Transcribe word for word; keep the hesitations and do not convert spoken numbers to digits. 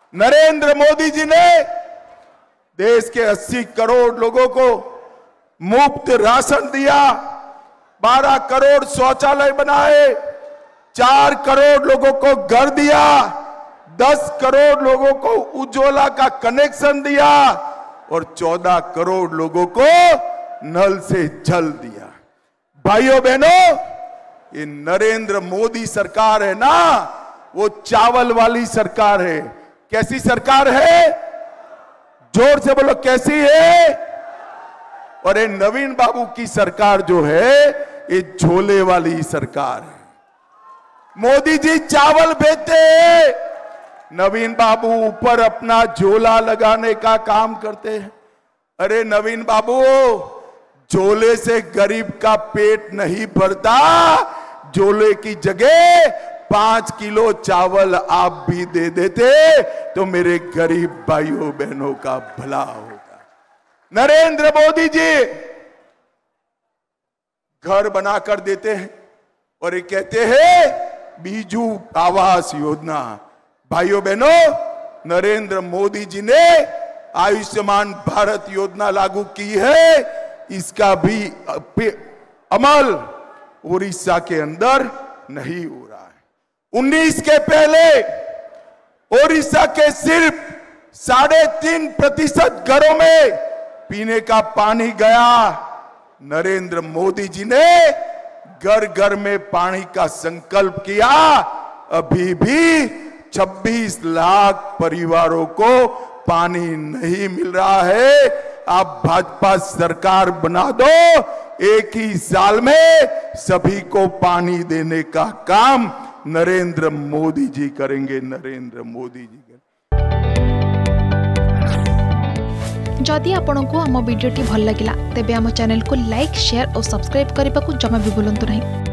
नरेंद्र मोदी जी ने देश के अस्सी करोड़ लोगों को मुफ्त राशन दिया, बारह करोड़ शौचालय बनाए, चार करोड़ लोगों को घर दिया, दस करोड़ लोगों को उज्ज्वला का कनेक्शन दिया और चौदह करोड़ लोगों को नल से जल दिया। भाइयों बहनों, ये नरेंद्र मोदी सरकार है ना, वो चावल वाली सरकार है। कैसी सरकार है? जोर से बोलो, कैसी है? और ये नवीन बाबू की सरकार जो है, ये झोले वाली सरकार है। मोदी जी चावल बेचते हैं, नवीन बाबू ऊपर अपना झोला लगाने का काम करते हैं। अरे नवीन बाबू, झोले से गरीब का पेट नहीं भरता, झोले की जगह पांच किलो चावल आप भी दे देते तो मेरे गरीब भाइयों बहनों का भला होता। नरेंद्र मोदी जी घर बनाकर देते हैं और ये कहते हैं बीजू आवास योजना। भाइयों बहनों, नरेंद्र मोदी जी ने आयुष्मान भारत योजना लागू की है, इसका भी अमल उड़ीसा के अंदर नहीं हो रहा है। उन्नीस के पहले उड़ीसा के सिर्फ साढ़े तीन प्रतिशत घरों में पीने का पानी गया। नरेंद्र मोदी जी ने घर घर में पानी का संकल्प किया, अभी भी छब्बीस लाख परिवारों को पानी नहीं मिल रहा है। आप भाजपा सरकार बना दो, एक ही साल में सभी को पानी देने का काम नरेंद्र मोदी जी करेंगे। नरेंद्र मोदी जी करेंगे। जदि आपंक आम भिडी भल लगा तेब आम चैनल को लाइक, शेयर और सब्सक्राइब करने को जमा भी भूलु नहीं।